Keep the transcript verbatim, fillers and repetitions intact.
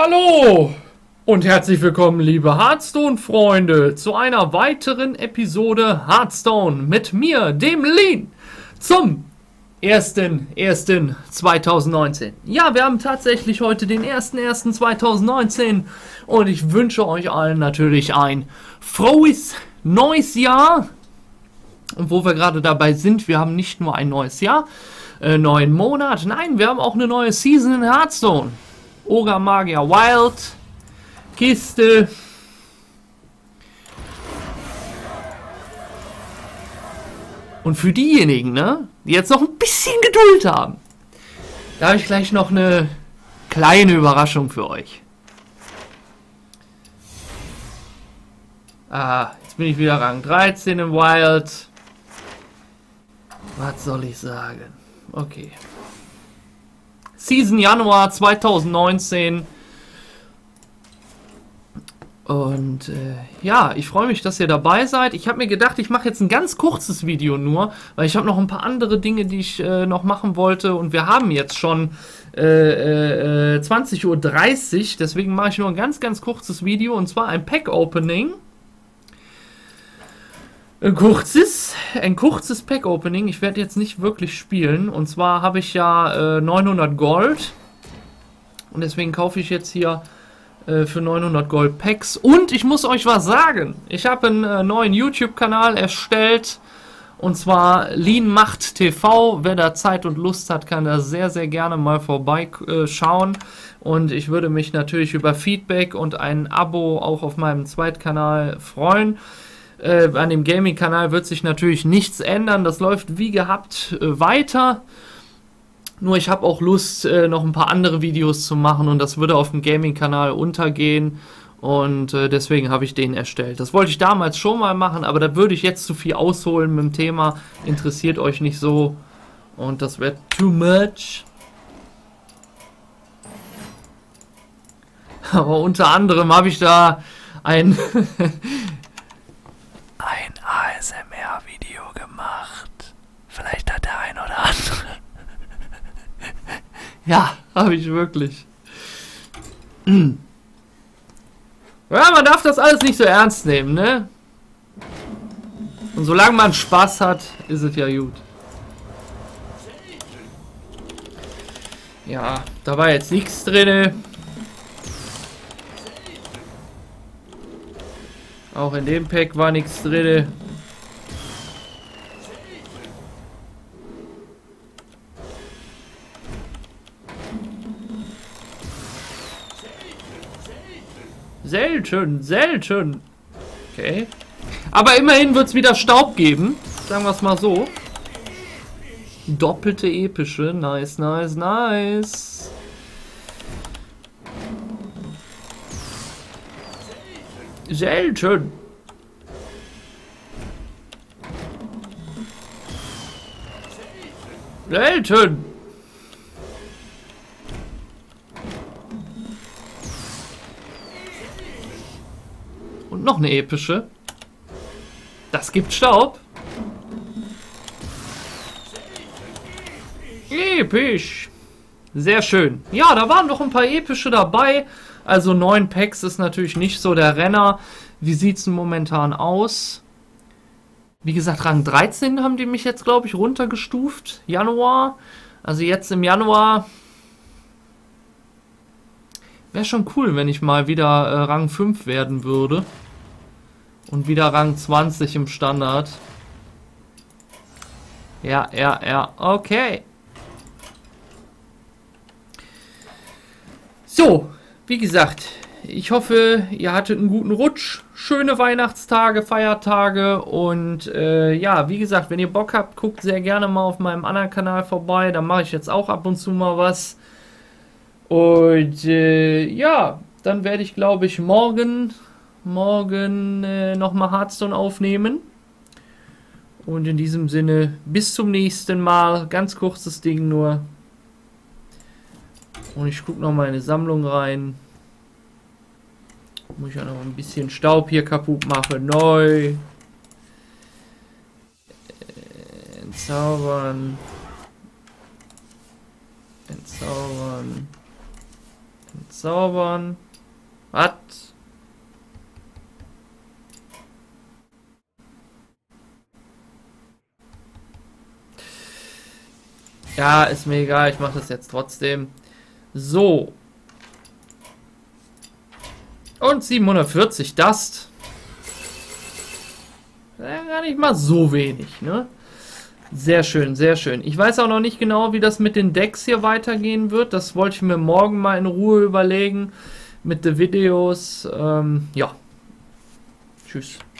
Hallo und herzlich willkommen, liebe Hearthstone-Freunde, zu einer weiteren Episode Hearthstone mit mir, dem Lean, zum ersten ersten zweitausendneunzehn. Ja, wir haben tatsächlich heute den ersten ersten zweitausendneunzehn und ich wünsche euch allen natürlich ein frohes neues Jahr. Und wo wir gerade dabei sind, wir haben nicht nur ein neues Jahr, äh, neuen Monat, nein, wir haben auch eine neue Season in Hearthstone. Ogre Magier Wild, Kiste. Und für diejenigen, ne, die jetzt noch ein bisschen Geduld haben, da habe ich gleich noch eine kleine Überraschung für euch. Ah, jetzt bin ich wieder Rang dreizehn im Wild. Was soll ich sagen? Okay. Season Januar zweitausendneunzehn. Und äh, ja, ich freue mich, dass ihr dabei seid. Ich habe mir gedacht, ich mache jetzt ein ganz kurzes Video nur, weil ich habe noch ein paar andere Dinge, die ich äh, noch machen wollte. Und wir haben jetzt schon äh, äh, zwanzig Uhr dreißig. Deswegen mache ich nur ein ganz, ganz kurzes Video. Und zwar ein Pack-Opening. Ein kurzes, ein kurzes Pack-Opening. Ich werde jetzt nicht wirklich spielen. Und zwar habe ich ja äh, neunhundert Gold. Und deswegen kaufe ich jetzt hier äh, für neunhundert Gold Packs. Und ich muss euch was sagen. Ich habe einen äh, neuen YouTube-Kanal erstellt. Und zwar Lean Macht T V. Wer da Zeit und Lust hat, kann da sehr, sehr gerne mal vorbeischauen. Und ich würde mich natürlich über Feedback und ein Abo auch auf meinem Zweitkanal freuen. Äh, an dem Gaming-Kanal wird sich natürlich nichts ändern. Das läuft wie gehabt äh, weiter. Nur ich habe auch Lust, äh, noch ein paar andere Videos zu machen. Und das würde auf dem Gaming-Kanal untergehen. Und äh, deswegen habe ich den erstellt. Das wollte ich damals schon mal machen. Aber da würde ich jetzt zu viel ausholen mit dem Thema. Interessiert euch nicht so. Und das wäre too much. Aber unter anderem habe ich da ein... ein A S M R-Video gemacht. Vielleicht hat der ein oder andere. Ja, habe ich wirklich. Ja, man darf das alles nicht so ernst nehmen, ne? Und solange man Spaß hat, ist es ja gut. Ja, da war jetzt nichts drin. Auch in dem Pack war nichts drin. Selten, selten. Okay. Aber immerhin wird es wieder Staub geben. Sagen wir es mal so. Doppelte epische. Nice, nice, nice. Selten. Selten. Und noch eine epische. Das gibt Staub. Episch. Sehr schön. Ja, da waren doch ein paar epische dabei. Also neun Packs ist natürlich nicht so der Renner. Wie sieht es denn momentan aus? Wie gesagt, Rang dreizehn haben die mich jetzt, glaube ich, runtergestuft. Januar. Also jetzt im Januar. Wäre schon cool, wenn ich mal wieder äh, Rang fünf werden würde. Und wieder Rang zwanzig im Standard. Ja, ja, ja. Okay. So. Wie gesagt, ich hoffe, ihr hattet einen guten Rutsch, schöne Weihnachtstage, Feiertage und äh, ja, wie gesagt, wenn ihr Bock habt, guckt sehr gerne mal auf meinem anderen Kanal vorbei, da mache ich jetzt auch ab und zu mal was. Und äh, ja, dann werde ich, glaube ich, morgen, morgen äh, nochmal Hearthstone aufnehmen. Und in diesem Sinne, bis zum nächsten Mal, ganz kurzes Ding nur. Und ich gucke noch mal in eine Sammlung rein. Muss ich ja noch ein bisschen Staub hier kaputt machen. Neu. Entzaubern. Entzaubern. Zaubern. Was? Ja, ist mir egal, ich mache das jetzt trotzdem. So. Und siebenhundertvierzig Dust. Ja, gar nicht mal so wenig, ne? Sehr schön, sehr schön. Ich weiß auch noch nicht genau, wie das mit den Decks hier weitergehen wird. Das wollte ich mir morgen mal in Ruhe überlegen. Mit den Videos. Ähm, ja. Tschüss.